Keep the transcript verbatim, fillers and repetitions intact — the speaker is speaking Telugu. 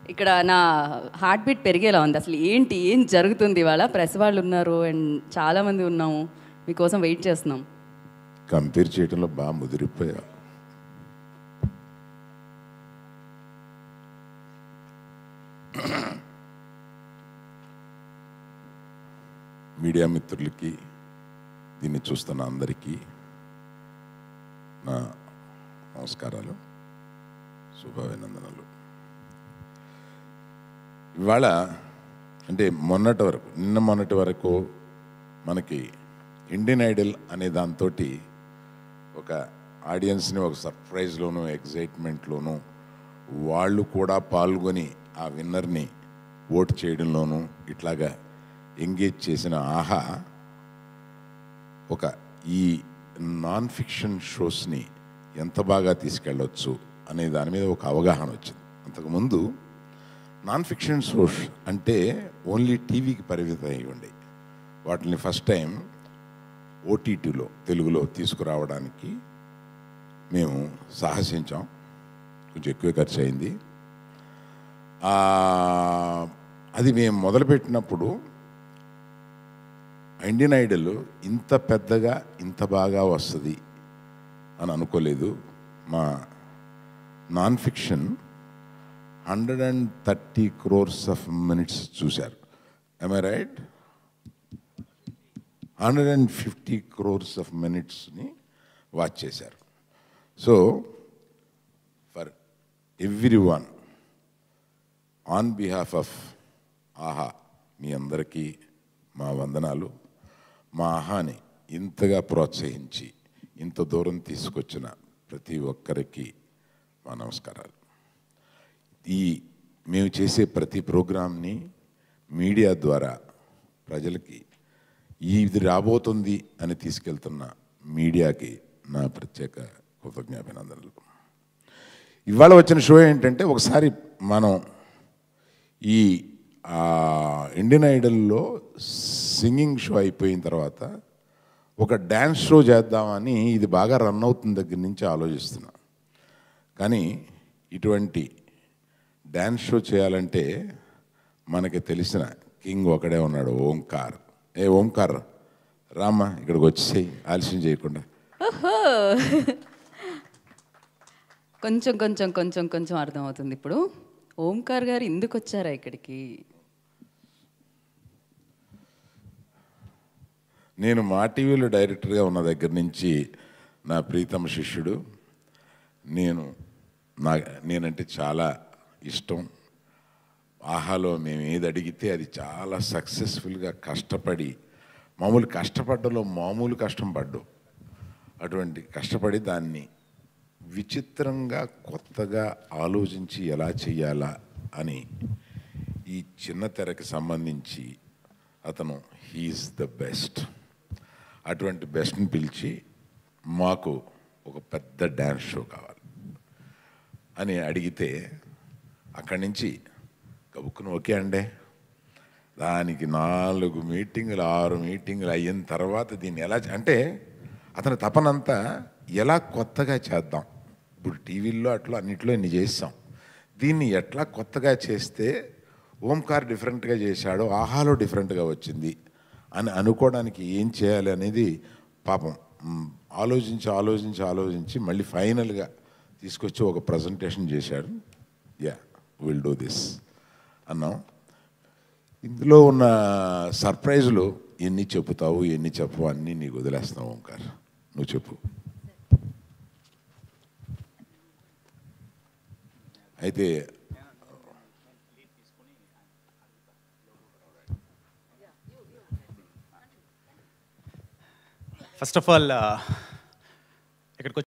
ఇక్కడ నా హార్ట్ బీట్ పెరిగేలా ఉంది. అసలు ఏంటి ఏం జరుగుతుంది ఇవాళ? ప్రెస్ వాళ్ళు ఉన్నారు అండ్ చాలామంది ఉన్నాము, మీకోసం వెయిట్ చేస్తున్నాం. కంపేర్ చేయడంలో బాగా ముదిరిపోయా. మీడియా మిత్రులకి, దీన్ని చూస్తున్న అందరికీ నా నమస్కారాలు, శుభాభినందనలు. ఇవాళ అంటే మొన్నటి వరకు నిన్న మొన్నటి వరకు మనకి ఇండియన్ ఐడల్ అనే దాంతో ఒక ఆడియన్స్ని ఒక సర్ప్రైజ్లోనూ ఎగ్జైట్మెంట్లోనూ వాళ్ళు కూడా పాల్గొని ఆ విన్నర్ని ఓట్ చేయడంలోనూ ఇట్లాగా ఎంగేజ్ చేసిన ఆహా ఒక ఈ నాన్ ఫిక్షన్ షోస్ని ఎంత బాగా తీసుకెళ్ళవచ్చు అనే దాని మీద ఒక అవగాహన వచ్చింది. అంతకుముందు నాన్ ఫిక్షన్ షోస్ అంటే ఓన్లీ టీవీకి పరిమితం అయి ఉండే వాటిని ఫస్ట్ టైం ఓటీటీలో తెలుగులో తీసుకురావడానికి మేము సాహసించాం. కొంచెం ఎక్కువ ఖర్చు అయింది. అది మేము మొదలుపెట్టినప్పుడు ఇండియన్ ఐడల్ ఇంత పెద్దగా ఇంత బాగా వస్తుంది అని అనుకోలేదు. మా non fiction hundred and thirty crores of minutes చూశారు. am I right? Hundred and fifty crores of మినిట్స్ని వాచ్ చేశారు. So for every one on behalf of Aha మీ అందరికీ మా వందనాలు. మా ఆహాని ఇంతగా ప్రోత్సహించి ఇంత దూరం తీసుకొచ్చిన ప్రతి ఒక్కరికి మా నమస్కారాలు. ఈ మేము చేసే ప్రతి ప్రోగ్రామ్ని మీడియా ద్వారా ప్రజలకి ఇది రాబోతుంది అని తీసుకెళ్తున్న మీడియాకి నా ప్రత్యేక కృతజ్ఞాభినందనలు. ఇవాళ వచ్చిన షో ఏంటంటే, ఒకసారి మనం ఈ ఇండియన్ ఐడల్లో సింగింగ్ షో అయిపోయిన తర్వాత ఒక డ్యాన్స్ షో చేద్దామని, ఇది బాగా రన్ అవుతున్న దగ్గర నుంచి ఆలోచిస్తున్నా. కానీ ఇటువంటి డ్యాన్స్ షో చేయాలంటే మనకి తెలిసిన కింగ్ ఒకడే ఉన్నాడు, ఓంకార్. ఏ ఓంకార్, రామ్మా ఇక్కడికి వచ్చేసేయి ఆలస్యం చేయకుండా. కొంచెం కొంచెం కొంచెం కొంచెం అర్థమవుతుంది ఇప్పుడు. ఓంకార్ గారు ఎందుకు వచ్చారా ఇక్కడికి? నేను మా టీవీలో డైరెక్టర్గా ఉన్న దగ్గర నుంచి నా ప్రీతమ శిష్యుడు. నేను నా నేనంటే చాలా ఇష్టం. ఆహాలో మేము ఏది అడిగితే అది చాలా సక్సెస్ఫుల్గా కష్టపడి, మామూలు కష్టపడ్డలో మామూలు కష్టం పడ్డు, అటువంటి కష్టపడి దాన్ని విచిత్రంగా కొత్తగా ఆలోచించి ఎలా చెయ్యాలా అని ఈ చిన్న తెరకి సంబంధించి అతను హీఈస్ ద బెస్ట్. అటువంటి బెస్ట్ని పిలిచి మాకు ఒక పెద్ద డ్యాన్స్ షో కావాలి అని అడిగితే అక్కడి నుంచి కబుక్కును ఓకే అండే. దానికి నాలుగు మీటింగులు ఆరు మీటింగులు అయిన తర్వాత దీన్ని ఎలా అంటే అతని తపనంతా ఎలా కొత్తగా చేద్దాం. ఇప్పుడు టీవీల్లో అట్లా అన్నింటిలో ఇన్ని చేస్తాం, దీన్ని ఎట్లా కొత్తగా చేస్తే ఓంకార్ డిఫరెంట్గా చేశాడో ఆహాలో డిఫరెంట్గా వచ్చింది అని అనుకోవడానికి ఏం చేయాలి అనేది పాపం ఆలోచించి ఆలోచించి ఆలోచించి మళ్ళీ ఫైనల్గా తీసుకొచ్చి ఒక ప్రజెంటేషన్ చేశాడు. యా విల్ డూ దిస్ అన్నాం. ఇందులో ఉన్న సర్ప్రైజులు ఎన్ని చెప్పుతావు ఎన్ని చెప్పు అన్నీ నీకు వదిలేస్తావు ఓంకార్, నువ్వు చెప్పు. అయితే ఫస్ట్ ఆఫ్ ఆల్ ఇక్కడికి